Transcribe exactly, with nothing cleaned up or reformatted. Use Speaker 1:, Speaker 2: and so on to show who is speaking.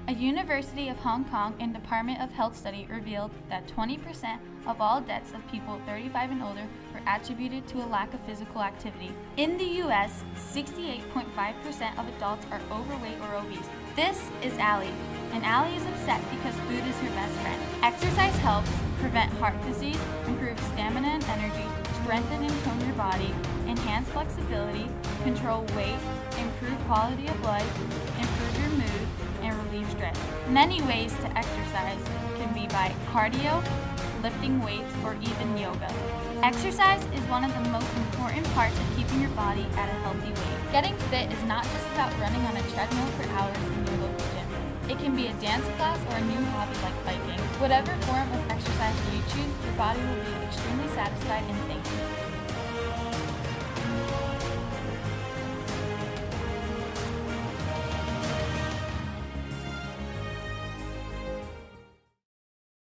Speaker 1: A University of Hong Kong and Department of Health study revealed that twenty percent of all deaths of people thirty-five and older were attributed to a lack of physical activity. In the U S, sixty-eight point five percent of adults are overweight or obese. This is Allie, and Allie is upset because food is her best friend. Exercise helps prevent heart disease, improve stamina and energy, strengthen and tone your body, enhance flexibility, control weight, improve quality of life, improve your mood, and relieve stress. Many ways to exercise can be by cardio, lifting weights, or even yoga. Exercise is one of the most important parts of keeping your body at a healthy weight. Getting fit is not just about running on a treadmill for hours in your local gym. It can be a dance class or a new hobby like biking. Whatever form of exercise you choose, your body will be extremely satisfied and thank you.